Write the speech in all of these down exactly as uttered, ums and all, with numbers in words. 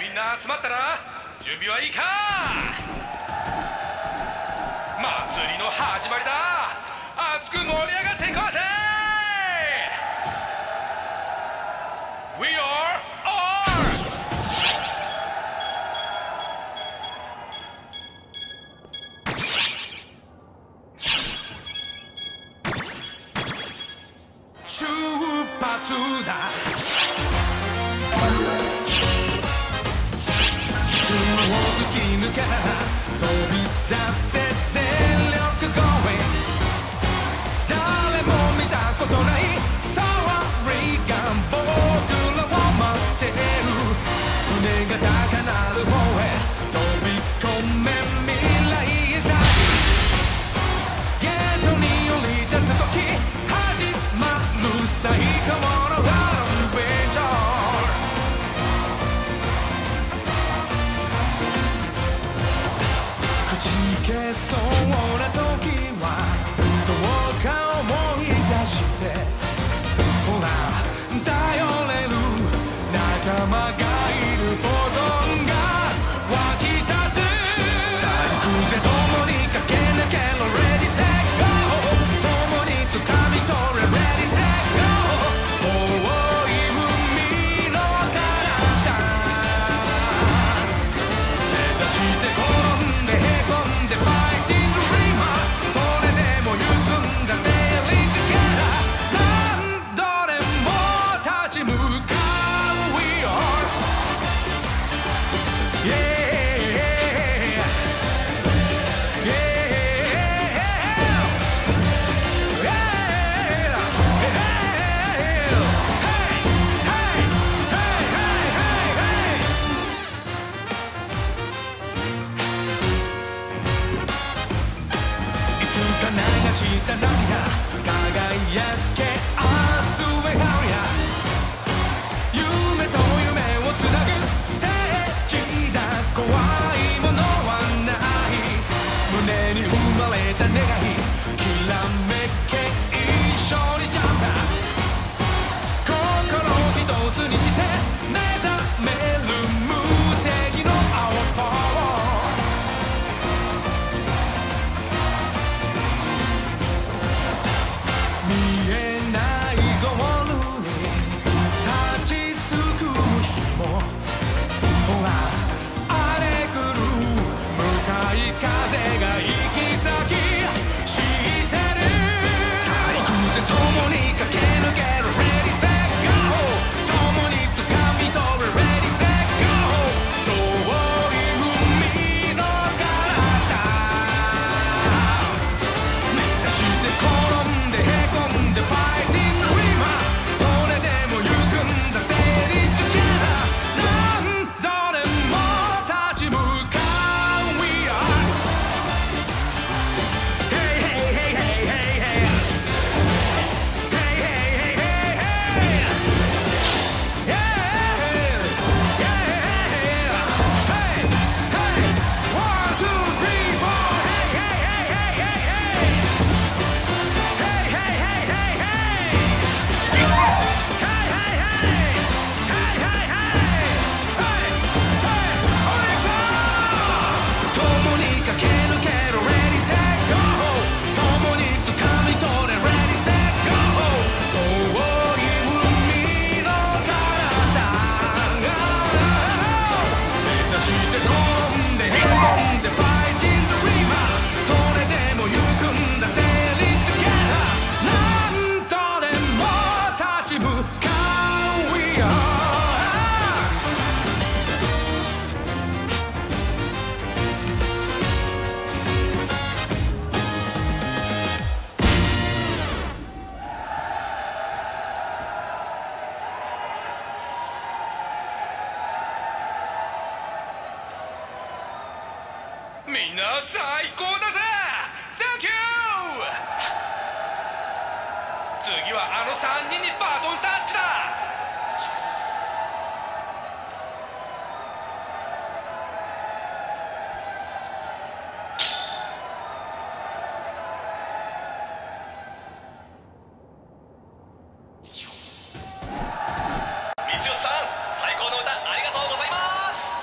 みんな集まったな。準備はいいか。祭りの始まりだ。熱く盛り上がっていこうぜ。 We are Arks! 出発だ。突き抜けた飛び出せ全力 Going 誰も見たことないストーリーが僕らを待ってる。胸が高鳴る方へ飛び込め未来へだ。ゲートに降り立つ時始まる最高のアドベンチャー。消えそうな時はどうか思い出して、ほら頼れる仲間がいることが湧き立つ。さあ行くぜ共に駆け抜けろ Ready set go 共に掴み取れ Ready set go 遠い海の彼方目指して転んでへこんでした涙輝け明日へハリア夢と夢をつなぐステージだ。怖いものはない胸に生まれた願いきらめけ一緒にジャンプ心一つにして目覚める無敵の青パワー。見えないゴールに立ちすくむ日もほら荒れ狂う向かい風が行き先知ってる。さあ行くぜ共に駆け抜ける Ready set go 共に掴み取る Ready set go 遠い海の彼方目指して転んでへこんで Fighting River それでも行くんだ Steady together 何度でも立ち向かう We are Hey hey hey hey hey hey Hey hey hey hey hey Yeah Yeah Hey hey One two three four Hey hey hey hey hey hey Hey hey hey hey hey Hey hey hey Hey hey hey Hey hey お願いします共に駆け抜けろ Ready set go 共に掴み取れ Ready set go 遠い海の彼方目指して転んでへこんで Fighting the River それでも行くんだ Sailing together 何度でも立ち向かう We are Arks みんな最高だぜ Thank you 次はあのさんにんにバトンタッチだ。 道吉さん最高の歌ありがとうございます。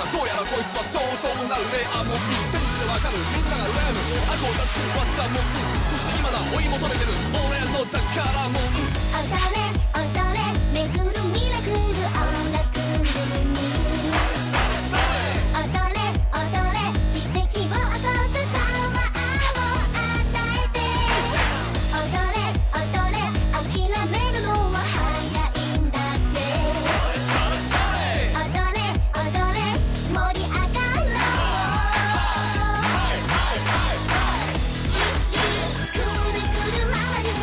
どうやらこいつは相当なレアモン。手にしてわかるみんなが羨む悪を出し切る技もん。そして今だ追い求めてる俺の宝もん。 踊れ踊れ巡るミラクルオラクルに踊れ踊れ奇跡を起こすパワーを与えて踊れ踊れ諦めるのは早いんだって踊れ踊れ盛り上がろうくるくる回る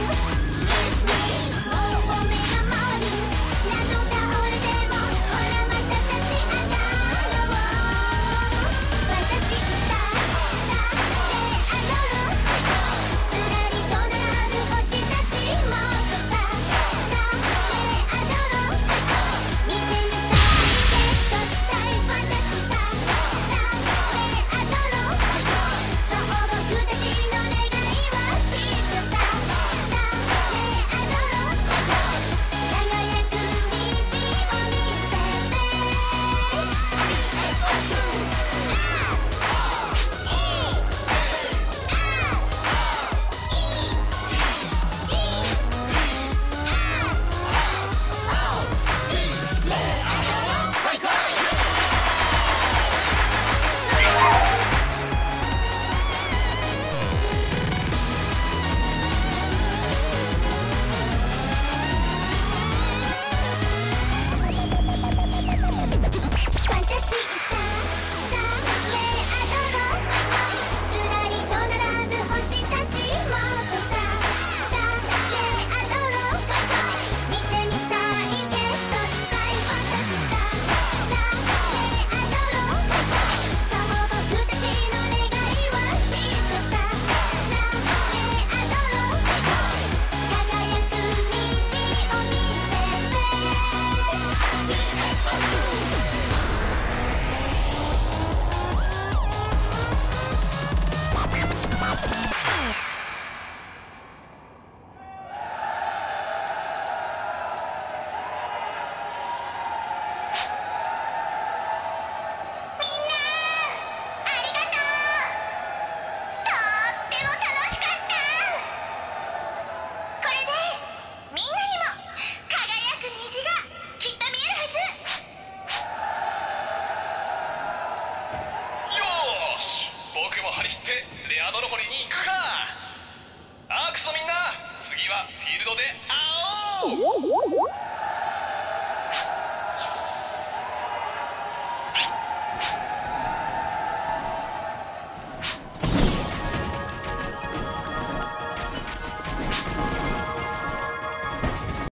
もう目が回る何度倒れてもほらまた立ち上がろう私スタースターでアドルずらりと並ぶ星たちもっとスタースターでアドル見てみたいゲットしたいファンタシースタースターでアドルそう僕たちの願いはきっとスタースターでアドル輝く道を見せてファンタシースタースターでアドルずらりと並ぶ星たちもっとスタースターでアドル見てみたいゲットしたいファンタシースタースターでアドルそう僕たちの願いはきっとスタースターでアドル輝く道を見せてみんなありがとう。とっても楽しかった。これでみんなにも輝く虹がきっと見えるはず。 よーし僕も張り切って